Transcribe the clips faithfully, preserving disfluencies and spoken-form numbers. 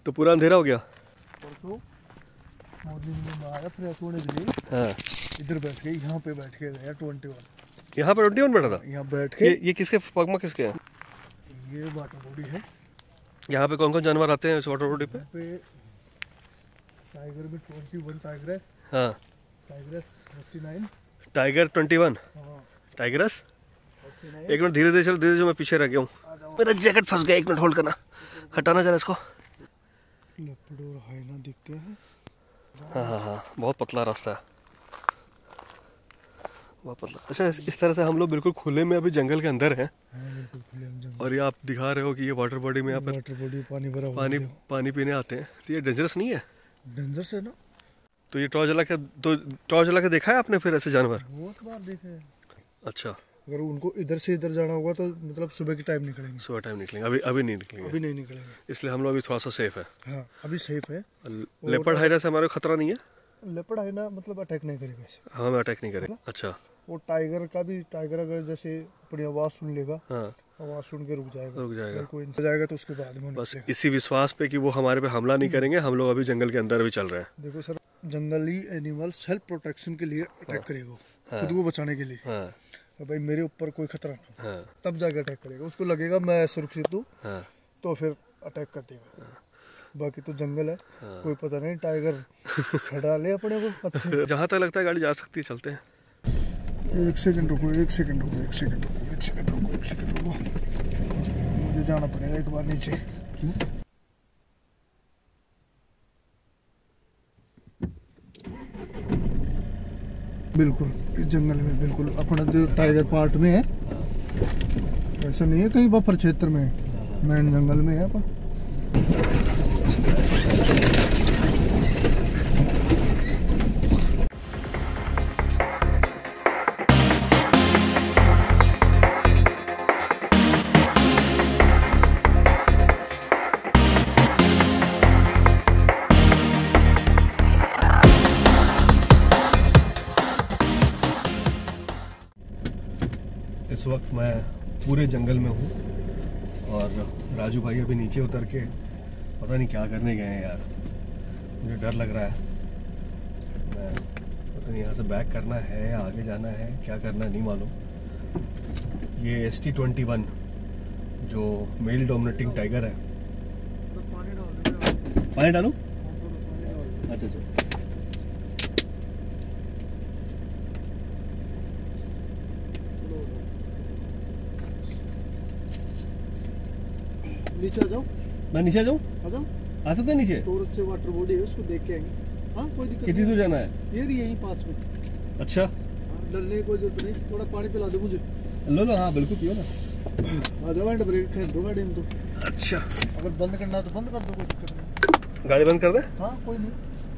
तो पूरा अंधेरा हो गया। परसों मॉर्निंग में आया फ्रेश होने के लिए। हाँ, इधर बैठ गए, यहाँ पे बैठ के गया ट्वेंटी वन। यहाँ पे ट्वेंटी वन बैठा था। यहाँ बैठ के ये ये किसके पगमा किसके हैं? ये वाटर बॉडी है। यहाँ पे कौन कौन जानवर आते हैं इस वाटर बॉडी पे? पे टाइगर में ट्वेंटी वन टाइगरस। हाँ, tigers forty nine. Tiger twenty one. हाँ, टाइगरस। Forty nine. एक मिनट, धीरे धीरे चल, धीरे धीरे, मैं पीछे रह गया हूँ। मेरा जैकेट फंस गया, एक मिनट होल्ड करना, हटाना जरा इसको। लेपर्ड और हाइना दिखते हैं। हाँ हाँ हाँ, बहुत पतला रास्ता है, बहुत पतला। अच्छा, इस, इस तरह से हम लोग बिल्कुल खुले में अभी जंगल के अंदर हैं। हाँ, बिल्कुल खुले में जंगल। और ये आप दिखा रहे हो कि ये वाटर बॉडी में यहाँ पर वाटर बॉडी पानी भरा हुआ पानी है। पानी पीने आते हैं। तो ये डेंजरस नहीं है? डेंजर से ना। तो ये टॉर्च जला के, तो टॉर्च जला के देखा है आपने फिर ऐसे जानवर? बहुत बार देखे हैं। अच्छा, अगर उनको इधर से इधर जाना होगा तो मतलब सुबह के टाइम निकलेंगे। सुबह टाइम निकलेंगे, अभी अभी नहीं निकलेंगे। अभी नहीं निकलेंगे, इसलिए हम लोग अभी थोड़ा सा सेफ है। हाँ अभी सेफ है। लेपर्ड हाइना से हमारे खतरा नहीं है? लेपर्ड हाइना मतलब अटैक नहीं करेगा ऐसे। हाँ, हमें अटैक नहीं करेगा। अच्छा, वो टाइगर का भी, टाइगर अगर जैसे अपनी आवाज़ सुन लेगा, हाँ, आवाज़ सुन के रुक जाएगा। रुक जाएगा। कोई इंसान जाएगा तो उसके बाद में बस निकलेगा। इसी विश्वास पे कि वो हमारे पे हमला नहीं करेंगे, हम लोग अभी जंगल के अंदर भी चल रहे हैं। देखो सर, जंगली एनिमल सेल्फ प्रोटेक्शन के लिए अटैक हाँ। करेगा, हाँ। खुद को बचाने के लिए। हाँ तो भाई मेरे ऊपर कोई खतरा नहीं, हाँ तब जाके अटैक करेगा। उसको लगेगा मैं सुरक्षित हूँ, हाँ तो फिर अटैक कर देगा। बाकी तो जंगल है, हाँ। कोई पता नहीं टाइगर छड़ा ले अपने को। जहाँ तक लगता है गाड़ी जा सकती है, चलते हैं। एक सेकंड रुको, एक सेकंड रुको, एक सेकंड रुको, एक सेकंड रुको, एक सेकंड रुको। मुझे जाना पड़ेगा एक बार नीचे। बिल्कुल इस जंगल में, बिल्कुल अपना जो टाइगर पार्ट में है, ऐसा नहीं है कहीं बफर क्षेत्र में है, मेन जंगल में है अपन। इस वक्त मैं पूरे जंगल में हूँ और राजू भाई अभी नीचे उतर के पता नहीं क्या करने गए हैं यार। मुझे डर लग रहा है, मैं पता नहीं यहाँ से बैक करना है या आगे जाना है, क्या करना है नहीं मालूम। ये एस टी ट्वेंटी वन जो मेल डोमिनेटिंग टाइगर है। पानी डालूं? अच्छा अच्छा। नीचे आ जाओ। मैं नीचे जाऊँ? आ जाओ, आ सकते हैं नीचे? टोरस से वाटर बॉडी है, उसको देख के आएंगे। हाँ कोई दिक्कत कितनी दूर जाना है? ये रही यहीं पास में। अच्छा, डरने की कोई जरूरत नहीं, थोड़ा पानी पिला दो मुझे। लो लो, हाँ बिल्कुल पियो ना। आ जाओ, हैंड ब्रेक खेल दो गाड़ी में तो। अच्छा, अगर बंद करना है तो बंद कर दो, कोई दिक्कत नहीं। गाड़ी बंद कर दे? हाँ कोई नहीं।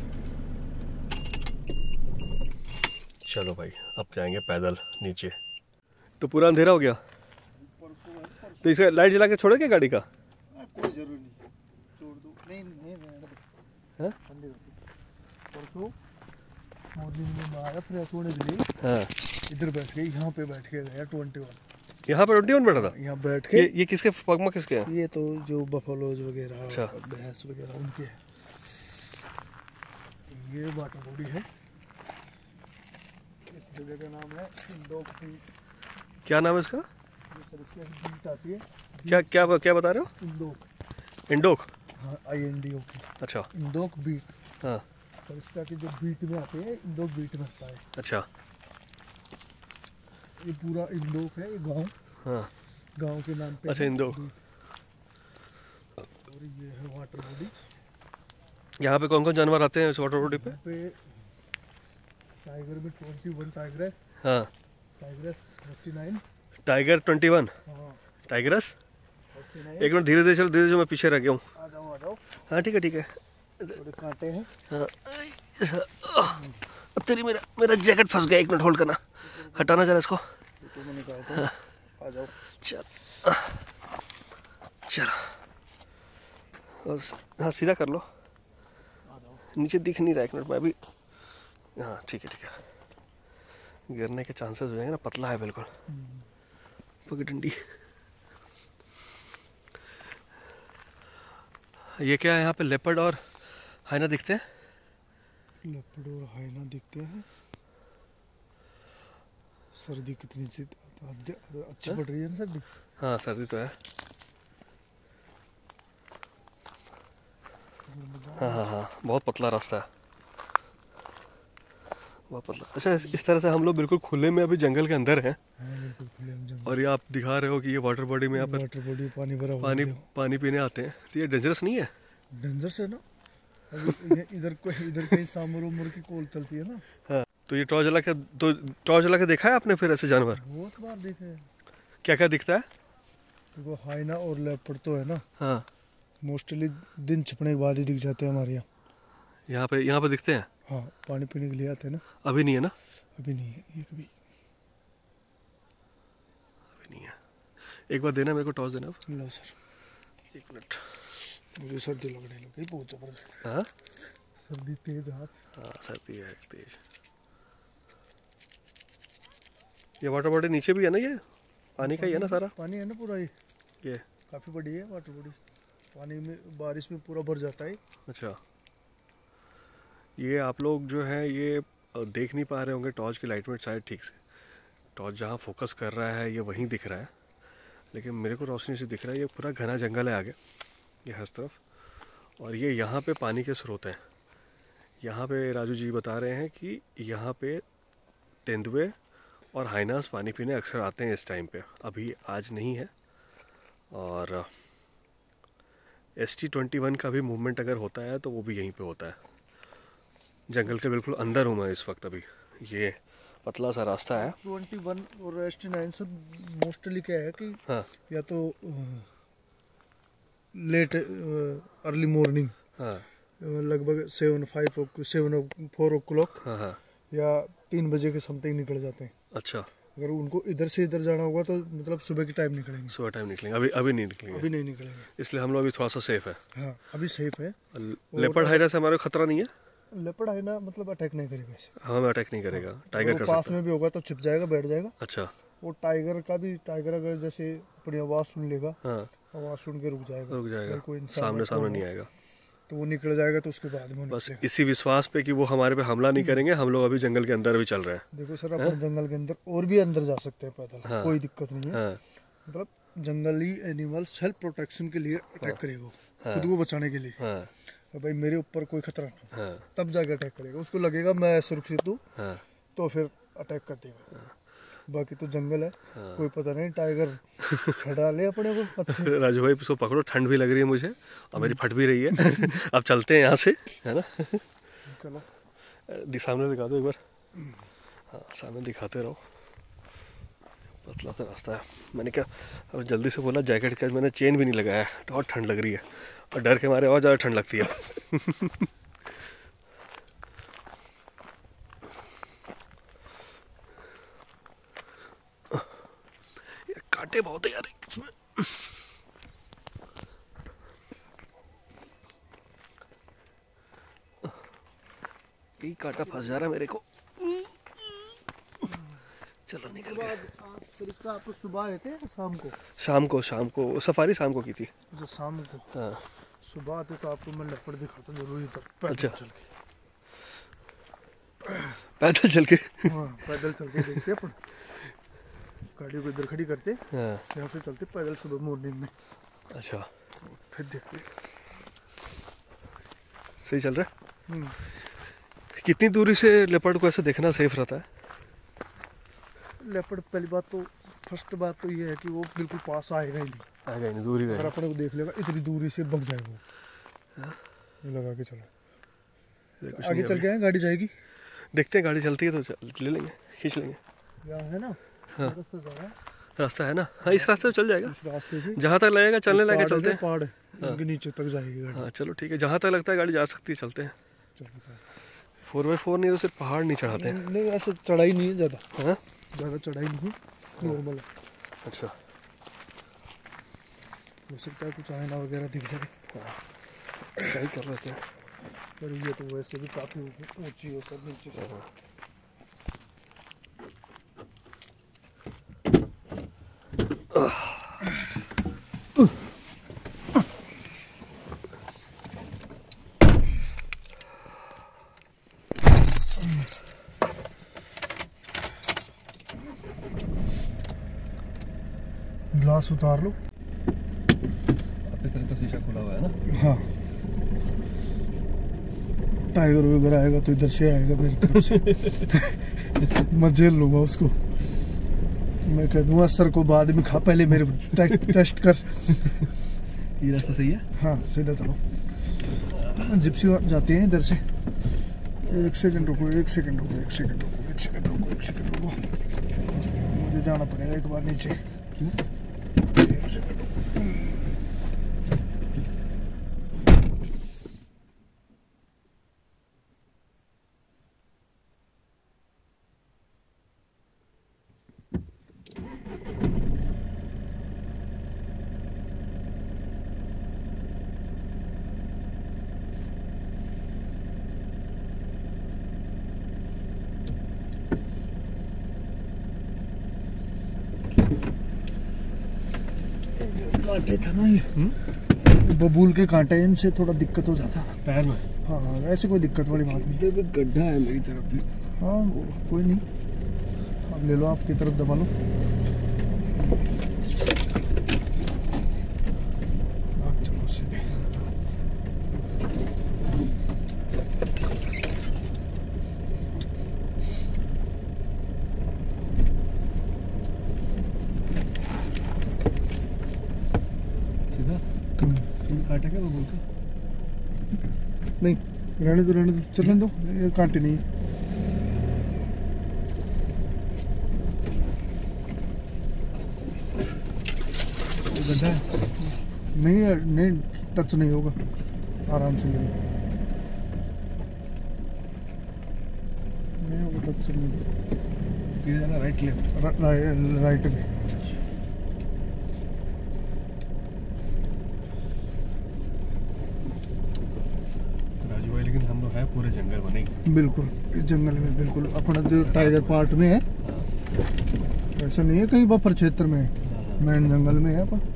चलो भाई, अब जाएंगे पैदल नीचे। तो पूरा अंधेरा हो गया, तो इसका लाइट जला के छोड़े क्या गाड़ी का? कोई जरूरी नहीं, छोड़ दो। नहीं नहीं हाँ? परसों मॉर्निंग में आया फ्रेश होने के लिए। हाँ, इधर बैठ गए, यहाँ पे बैठ के गया ट्वेंटी वन। यहाँ पर ट्वेंटी वन बैठा था। यहाँ बैठ के ये, ये किसके पगमा किसके हैं? ये तो जो बफलोज वगैरह, अच्छा। भैंस वगैरह उनके हैं। ये वाटर बॉडी है। इस जगह का नाम है इंडोक बीट। क्या नाम है इसका? ये सरस्वती की बीट आती है। क्या क्या क्या बता रहे हो? इंडोक। इंडोक? हाँ, आई एन डी ओ की। अच्छा। इंडोक बीट। हाँ, सरस्वती की जो बीट में आते हैं, इंडोक बीट में आता है। अच्छा। ये पूरा इंडोक है, ये गांव, हाँ, गांव के नाम पे। अच्छा, इंडोक। और ये है वाटर बॉडी। यहाँ पे कौन कौन जानवर आते हैं इस वाटर बॉडी पे? पे टाइगर में ट्वेंटी वन टाइगरस। हाँ, tigers forty nine. Tiger twenty one. हाँ, टाइगरस। Forty nine. एक मिनट, धीरे धीरे चल, धीरे धीरे, मैं पीछे रह गया हूँ। आ जाओ, आ जाओ। हाँ ठीक है ठीक है। थोड़े कांटे हैं। हाँ, अब तेरी मेरा मेरा जैकेट फंस गया, एक मिनट होल्ड करना, हटाना जरा इसको। तो मैंने कहा था। आ जाओ। चल चलो, हाँ सीधा कर लो। आ जाओ। नीचे दिख नहीं रहा, एक मिनट मैं अभी। हाँ ठीक है ठीक है। गिरने के चांसेस हो जाएंगे ना, पतला है बिल्कुल पगडंडी। ये क्या है, यहाँ पे लेपर्ड और हाइना दिखते हैं। लेपर्ड और हाइना दिखते हैं। सर्दी कितनी सी अच्छी पड़ रही है ना सर्दी। हाँ सर्दी तो है। हाँ हाँ हाँ बहुत पतला रास्ता है, बहुत पतला। अच्छा इस, इस तरह से हम लोग बिल्कुल खुले में अभी जंगल के अंदर हैं। हाँ, बिल्कुल खुले में जंगल। और ये आप दिखा रहे हो कि ये वाटर बॉडी में यहाँ पर वाटर बॉडी पानी भरा हुआ पानी है। पानी पीने आते हैं, तो ये डेंजरस नहीं है? डेंजरस है ना। अभी इधर को इधर कहीं सांबर उमर की कॉल चलती है ना। हाँ तो ये टॉर्च जला के, तो टॉर्च जला के देखा है आपने फिर ऐसे जानवर? बहुत बार देखे हैं। क्या क्या दिखता है? देखो हाइना और लेपर्ड तो है ना, हाँ मोस्टली दिन छिपने के बाद ही दिख जाते हैं हमारे यहाँ। यहाँ पे यहाँ पे दिखते हैं। हाँ पानी पीने के लिए आते हैं ना। अभी नहीं है ना? अभी नहीं है ये कभी। अभी नहीं है। एक बार देना मेरे को, टॉर्च देना। लो सर एक मिनट, मुझे सर्दी लगने लगी बहुत जबरदस्त। हाँ सर्दी तेज हाथ। हाँ सर्दी है तेज। ये वाटर बॉडी नीचे भी है ना, ये पानी का ही है ना सारा? पानी है ना पूरा। ये ये काफी बड़ी है वाटर बॉडी, पानी में बारिश में पूरा भर जाता है। अच्छा ये आप लोग जो है ये देख नहीं पा रहे होंगे टॉर्च की लाइट में शायद ठीक से। टॉर्च जहाँ फोकस कर रहा है ये वहीं दिख रहा है, लेकिन मेरे को रोशनी से दिख रहा है ये पूरा घना जंगल है आगे, ये हर तरफ। और ये यहाँ पे पानी के स्रोत हैं। यहाँ पे राजू जी बता रहे हैं कि यहाँ पे तेंदुए और हाइनास पानी पीने अक्सर आते हैं इस टाइम पे। अभी आज नहीं है। और एस टी ट्वेंटी वन का भी मूवमेंट अगर होता है तो वो भी यहीं पे होता है। जंगल के बिल्कुल अंदर हूँ मैं इस वक्त। अभी ये पतला सा रास्ता है। ट्वेंटी वन और एस टी नाइन से मोस्टली क्या है कि हाँ या तो लेट अर्ली मॉर्निंग, हाँ लगभग seven five seven four o'clock हाँ हाँ या तीन बजे के समथिंग निकल जाते हैं। अच्छा अगर उनको इधर से इधर जाना होगा तो मतलब सुबह के टाइम निकलेंगे। सुबह टाइम निकलेंगे? अभी अभी नहीं निकलेंगे? अभी नहीं निकलेंगे, इसलिए हम लोग अभी थोड़ा सा सेफ है। हाँ अभी सेफ है। लेपर्ड हाइना से हमारे खतरा नहीं है? लेपर्ड है ना, मतलब अटैक नहीं करेगा ऐसे। हमें अटैक नहीं करेगा। टाइगर कर पास सकता में भी होगा तो छिप जाएगा, बैठ जाएगा। अच्छा वो टाइगर का भी, टाइगर अगर जैसे अपनी आवाज सुन लेगा, हाँ आवाज सुन के रुक जाएगा, रुक जाएगा, कोई इंसान सामने सामने नहीं आएगा। तो वो निकल जाएगा तो उसके बाद में बस निकलेगा। इसी विश्वास पे कि वो हमारे पे हमला नहीं करेंगे, हम लोग अभी जंगल के अंदर भी चल रहे हैं। देखो सर अपने जंगल के अंदर और भी अंदर जा सकते हैं पैदल, हाँ। कोई दिक्कत नहीं है। हाँ मतलब जंगली एनिमल सेल्फ प्रोटेक्शन के लिए अटैक करेगा, हाँ। खुद को बचाने के लिए। हाँ तो भाई मेरे ऊपर कोई खतरा नहीं, हाँ तब जाके अटैक करेगा। उसको लगेगा मैं सुरक्षित हूँ हाँ तो फिर अटैक कर देगा। बाकी तो जंगल है, हाँ। कोई पता नहीं टाइगर छड़ा ले अपने को अच्छे। राजू भाई इसको पकड़ो, ठंड भी लग रही है मुझे और मेरी फट भी रही है। अब चलते हैं यहाँ से, है ना? चलो दि- सामने दिखा दो एक बार। हाँ सामने दिखाते रहो। पतला सा रास्ता है। मैंने क्या अब जल्दी से बोला जैकेट का, मैंने चेन भी नहीं लगाया, और ठंड लग रही है और डर के मारे और ज़्यादा ठंड लगती है। ये कांटे बहुत है यार इसमें। यही कांटा फंस जा रहा है मेरे को। चलो निकल गया। सरिता आप सुबह आए थे या शाम को? शाम को, शाम को सफारी शाम को की थी। जो शाम को, हाँ सुबह आते तो आपको मैं लेपर्ड दिखाता जरूरी था। पैदल अच्छा। चल के, पैदल चल के? हाँ पैदल चल के देखते अपन, गाड़ी को इधर खड़ी करते, हाँ यहाँ से चलते पैदल सुबह मॉर्निंग में। अच्छा फिर देखते। सही चल रहा है। हम्म। कितनी दूरी से लेपर्ड को ऐसे देखना सेफ रहता है? लेपर्ड पहली बात तो, फर्स्ट बात तो ये है कि वो बिल्कुल पास आएगा ही नहीं, आएगा ही नहीं, दूर ही अगर रहेगा। अपने को देख लेगा इतनी दूरी से भग जाएगा वो। ये लगा के चलो, ये कुछ आगे नहीं चल अभी। के आए, गाड़ी जाएगी। देखते हैं गाड़ी चलती है तो चल, ले लेंगे, खींच लेंगे। यहाँ है ना हाँ। रास्ता जा रहा है, रास्ता है ना? हाँ इस रास्ते से चल जाएगा, इस रास्ते से जहाँ तक लगेगा चलने लगे पहाड़ है चलते ना, हैं। पहाड़ उनके नीचे तक जाएगी गाड़ी। हाँ चलो ठीक है, जहाँ तक लगता है गाड़ी जा सकती है चलते हैं। चलो, फोर बाई फोर नहीं तो सिर्फ पहाड़ नहीं चढ़ाते हैं। नहीं नहीं, ऐसे चढ़ाई नहीं है ज़्यादा, हाँ ज़्यादा चढ़ाई नहीं है, नॉर्मल है। अच्छा हो सकता है कुछ आयना वगैरह दिख जाए, क्या ही कर रहे थे। पर ये तो वैसे भी काफ़ी ऊंची है सर नीचे से। ग्लास उतार लो। आपकी तरफ का शीशा खुला हुआ है ना। हाँ, टाइगर वगैरह आएगा तो इधर से आएगा मेरी तरफ से। मैं झेल लूंगा उसको। मैं कह दूंगा सर को बाद में खा, पहले मेरे टे, टेस्ट कर। ये रास्ता सही है। हाँ सीधा चलो, जिप्सी जाते हैं इधर से। एक सेकंड रुको, एक सेकंड रुको, एक सेकंड रुको, एक सेकंड रुको, एक सेकंड रुको, मुझे जाना पड़ेगा एक बार नीचे। क्यों? एक सेकंड रुको। कांटे था ना ये, बबूल के कांटे, इनसे थोड़ा दिक्कत हो जाता पैर में। हाँ हाँ, ऐसे कोई दिक्कत वाली बात नहीं। ये भी गड्ढा है मेरी तरफ भी। हाँ वो कोई नहीं, अब ले लो, आपकी तरफ दबा लो। आप चलो सीधे। काटा क्या वो बोलते? नहीं रहने दो, रहने दो, चलने दो, ये कांटे नहीं है। गड्ढा है? नहीं नहीं, टच नहीं होगा, आराम से ले लो। नहीं होगा टच, चलने दो। किधर जाना, राइट लेफ्ट? राइट में। लेकिन हम लोग है पूरे जंगल में नहीं। बिल्कुल, इस जंगल में बिल्कुल अपना जो टाइगर पार्क में है। ऐसा नहीं है कहीं बफर क्षेत्र में है, मेन जंगल में है अपन।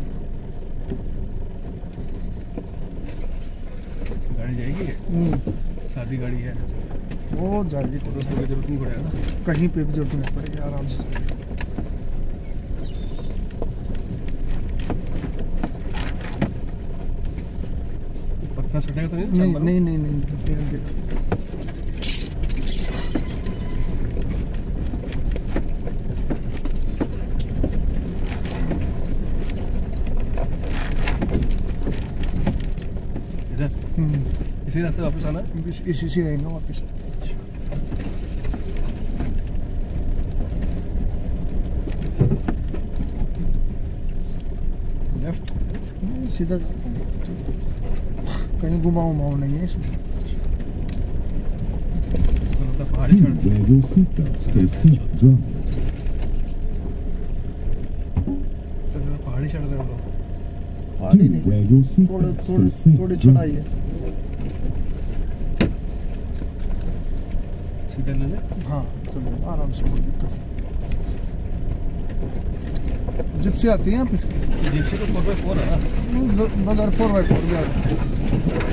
गाड़ी जाएगी, सादी गाड़ी है, वो जाएगी, तो दोस्तों की जरूरत नहीं पड़ेगा, कहीं पे भी जरूरत नहीं पड़ेगी, आराम से जाएगी। सटेगा तो नहीं? नहीं नहीं नहीं नहीं, नहीं। इधर इसी रास्ते वापस आना? इस, इसी से आएंगे वापस। लेफ्ट सीधा, कहीं घुमाऊ उमाऊ नहीं है इसमें। पहाड़ी चढ़, Wear your seatbelts to safe drive. पहाड़ी चढ़ रहे हो लोग। पहाड़ी Do नहीं, wear your थोड़ी seatbelts थोड़ी to safe थोड़ी drive. चढ़ाई है। सीधा ले ले। हाँ चलो आराम से, कोई दिक्कत नहीं। जिप्सी आती है यहाँ पे? जिप्सी तो फोर बाई फोर है ना? नहीं, बगैर फोर बाई फोर भी आ